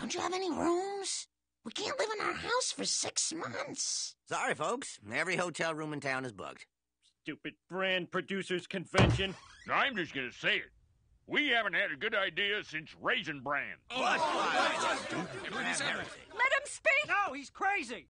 Don't you have any rooms? We can't live in our house for 6 months. Sorry, folks. Every hotel room in town is booked. Stupid brand producers convention. I'm just gonna say it. We haven't had a good idea since Raisin Bran. Let him speak! No, he's crazy!